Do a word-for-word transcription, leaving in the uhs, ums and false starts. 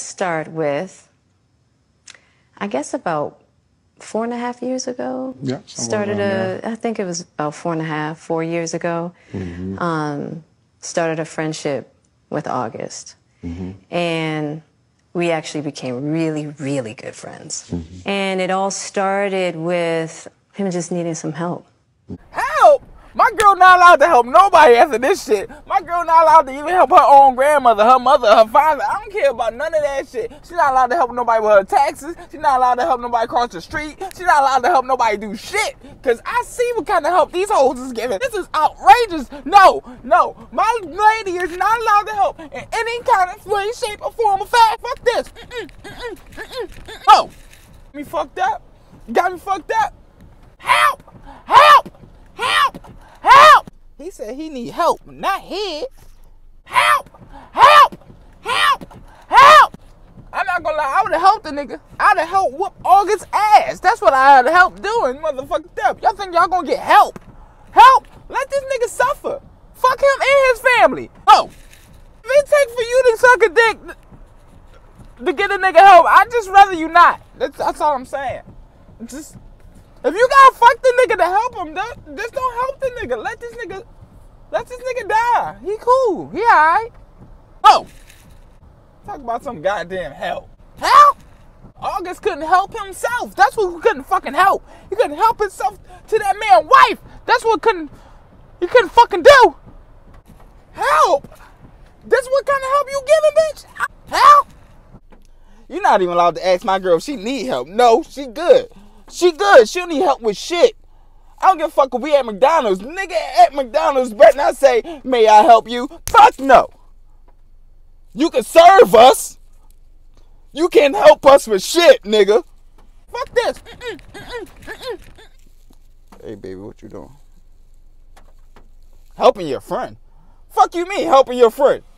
Start with, I guess about four and a half years ago. Yeah. Started a, I think it was about four and a half, four years ago. Mm-hmm. um, started a friendship with August. Mm-hmm. And we actually became really, really good friends. Mm-hmm. And it all started with him just needing some help. Help? My girl not allowed to help nobody after this shit. My girl not allowed to even help her own grandmother, her mother, her father. I don't care about none of that shit. She's not allowed to help nobody with her taxes. She's not allowed to help nobody cross the street. She's not allowed to help nobody do shit. Because I see what kind of help these hoes is giving. This is outrageous. No, no. My lady is not allowed to help in any kind of way, shape, or form of fact. Fuck this. Mm-mm, mm-mm, mm-mm, mm-mm. Oh. Got me fucked up. Got me fucked up. Help! Help! Help! Help! He said he need help, not head. Help! Help! Help! Help! I'm not gonna lie, I would've helped the nigga. I'd have helped whoop August's ass. That's what I had to help doing, motherfucking step. Y'all think y'all gonna get help? Help! Let this nigga suffer. Fuck him and his family. Oh, if it takes for you to suck a dick to get a nigga help, I'd just rather you not. That's, that's all I'm saying. Just... If you gotta fuck the nigga to help him, just don't help the nigga. Let this nigga, let this nigga die. He cool. He alright. Oh, talk about some goddamn help. Help? August couldn't help himself. That's what he couldn't fucking help. He couldn't help himself to that man's wife. That's what couldn't, he couldn't fucking do. Help? That's what kind of help you giving, bitch? Help? You're not even allowed to ask my girl if she need help. No, she good. She good. She don't need help with shit. I don't give a fuck if we at McDonald's. Nigga at McDonald's better not say, may I help you? Fuck no. You can serve us. You can't help us with shit, nigga. Fuck this. Mm-mm, mm-mm, mm-mm. Hey, baby, what you doing? Helping your friend? Fuck you mean helping your friend?